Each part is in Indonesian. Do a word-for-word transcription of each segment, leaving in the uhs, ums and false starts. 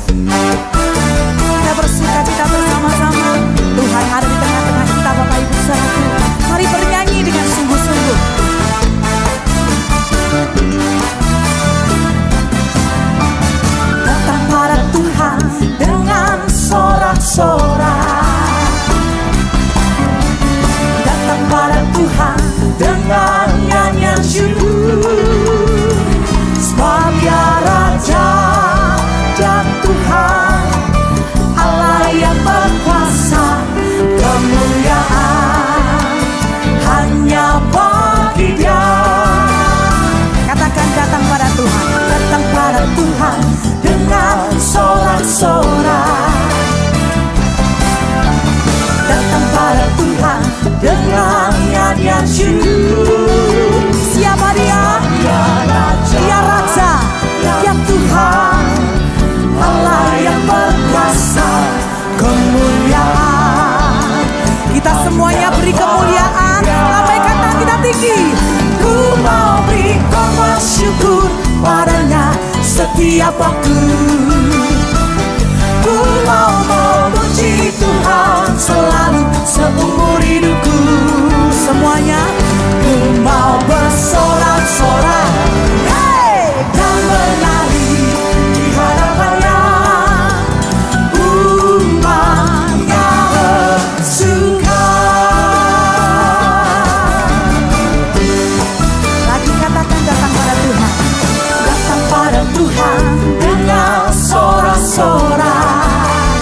Kita bersuka cita bersama-sama. Tuhan ada di tengah-tengah kita, Bapak Ibu saudaraku. Mari bernyanyi dengan sungguh-sungguh. Datang pada Tuhan dengan sorak-sorak. Datang pada Tuhan dengan nyanyian syukur. Sebab Dia Raja dan Tuhan, Allah yang berkuasa, kemuliaan hanya bagi Dia. Katakan datang pada Tuhan, datang pada Tuhan dengan sorak-sorak. Datang pada Tuhan dengan nyanyian syukur. Siapa Dia? Dia Raja, Dia Raja, Dia Tuhan, Allah yang berkuasa, kemuliaan. Kita semuanya beri kemuliaan, lambaikan tangan kita tinggi. Ku mau beri korban syukur padanya setiap waktu. Ku mau memuji Tuhan selalu seumur hidupku. Semuanya, ku mau bersorak-sorak, hey, dan menari di hadapannya. Umatnya bersuka. Lagi katakan datang pada Tuhan. Datang pada Tuhan dengan sorak-sorak.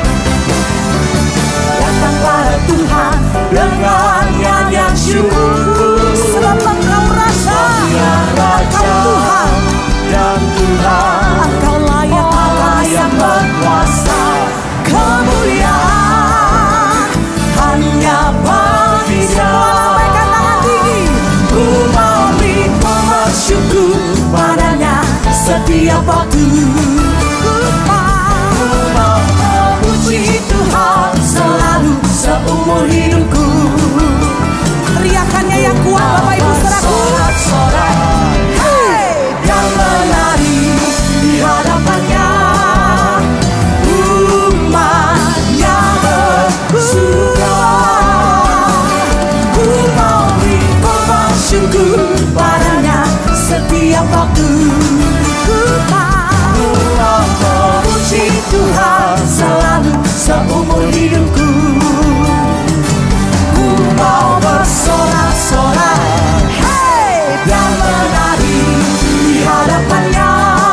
Datang pada Tuhan dengan nyanyian syukur. Sebab Engkau Raja, Engkau Tuhan dan Tuhan, Engkau layak, Allah yang berkuasa, kemuliaan hanya bagi Dia. Lambaikan tangan tinggi. Ku mau beri bersyukur padanya setiap waktu. Ku mau memuji Tuhan selalu seumur hidupku. Teriakannya yang kuat, Bapak Ibu saudaraku. Hey, yang menari di hadapannya. Umatnya bersuka. Ku mau beri korban syukur padanya setiap waktu. Ku mau memuji Tuhan selalu seumur hidupku. Ku mau bersorak-sorak, hey, dan menari di hadapannya.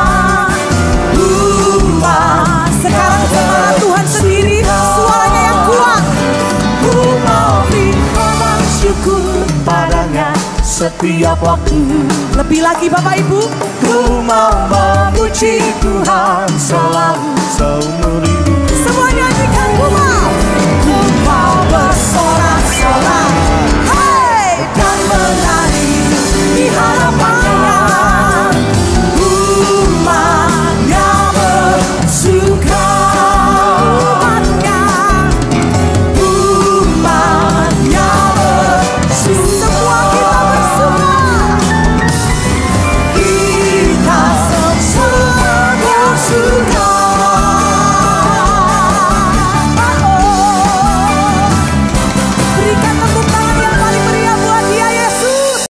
Umat sekarang jemaat Tuhan sendiri, suaranya yang kuat. Ku mau beri korban syukur padanya setiap waktu. Lebih lagi Bapak Ibu, ku mau memuji Tuhan selalu seumur hidup.